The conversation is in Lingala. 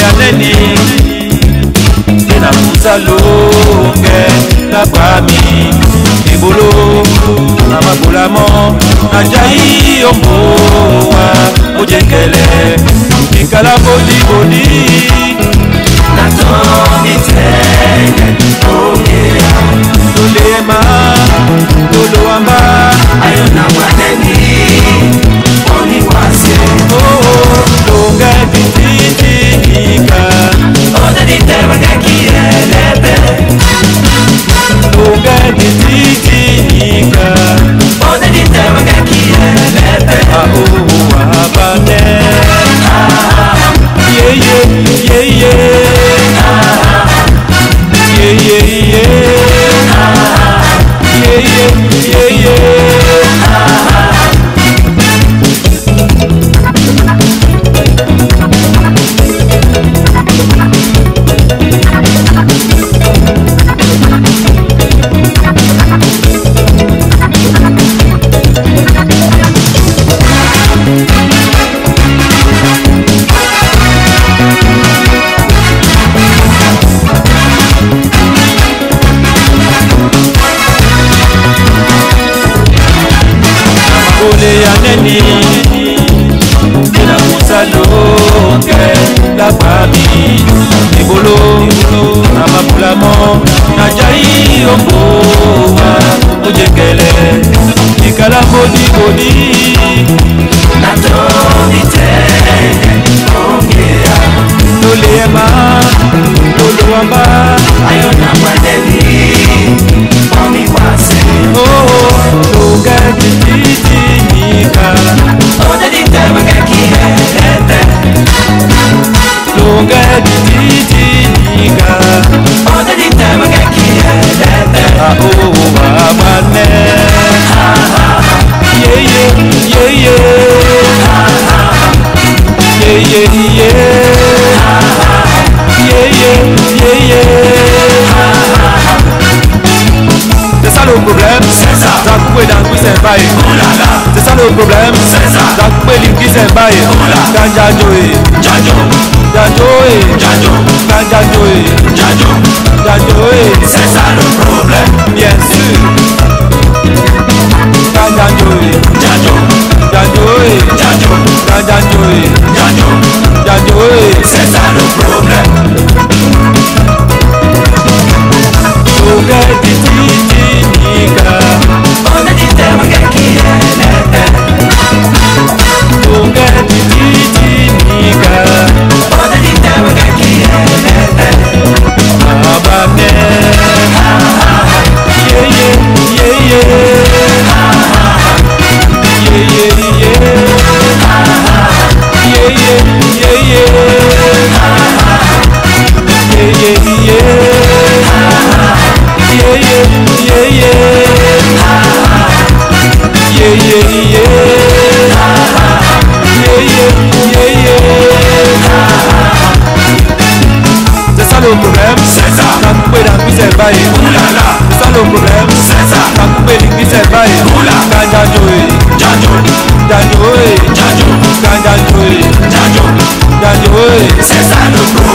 yaneni Ena musalonge la kwami Ibolo na magulamo na jai omboa ojekele Nikala bodi bodi na tomi tenge ogea Dolema doloamba ayona waneni oni wase oh longa tititika Ode di terra kielebe longa tititika Ode di terra kielebe ah oh abane yeah yeah yeah yeah yeah yeah yeah yeah yaneni Ena musalonge la kwami Ibolo na mabulamo na jai omboa ojekele Nikala bodi bodi na tomi tenge ongea Dolema doloamba ayona mwaneni omi wase oh longa titi Ode di terra kielebe longa tititika Ode di terra kielebe ah oh abane yeah yeah yeah yeah yeah yeah yeah yeah C'est ça le problème, c'est ça. T'as coupé dans le c'est bail. Oh là là. C'est ça le problème, c'est ça. T'as coupé l'ingui c'est bail. Oh là. Ganja joe, jajo, jajoe, jajo, ganja joe, jajo, jajoe. C'est ça le problème, bien sûr. Ganja joe, jajo, jajoe, jajo, ganja joe, jajo, jajoe. C'est ça le problème. Longa tititika Ode di terra kielebe longa tititika Ode di terra kielebe abane yeah yeah yeah yeah yeah yeah yeah yeah yeah yeah Yeah, yeah, yeah, yeah, yeah, yeah, yeah, yeah. C'est ça le problème, c'est ça. T'as coupé dans le c'est bail. Oulala. C'est ça le problème, c'est ça. T'as coupé dans le c'est bail. Oula. Ganja joe, jajo, jajoe, jajo, ganja joe, jajo, jajoe. C'est ça le problème.